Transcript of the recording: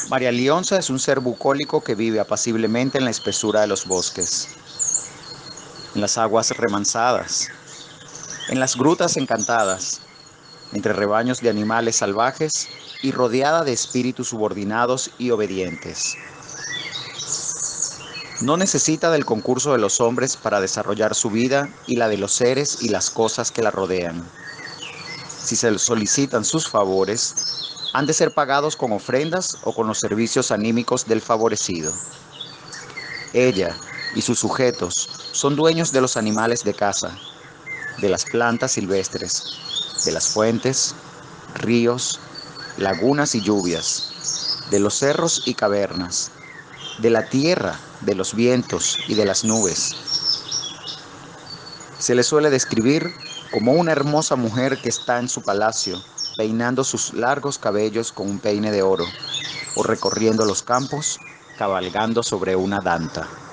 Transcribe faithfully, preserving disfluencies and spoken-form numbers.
María Lionza es un ser bucólico que vive apaciblemente en la espesura de los bosques, en las aguas remansadas, en las grutas encantadas, entre rebaños de animales salvajes y rodeada de espíritus subordinados y obedientes. No necesita del concurso de los hombres para desarrollar su vida y la de los seres y las cosas que la rodean. Si se solicitan sus favores, han de ser pagados con ofrendas o con los servicios anímicos del favorecido. Ella y sus sujetos son dueños de los animales de caza, de las plantas silvestres, de las fuentes, ríos, lagunas y lluvias, de los cerros y cavernas, de la tierra, de los vientos y de las nubes. Se le suele describir como una hermosa mujer que está en su palacio, peinando sus largos cabellos con un peine de oro, o recorriendo los campos, cabalgando sobre una danta.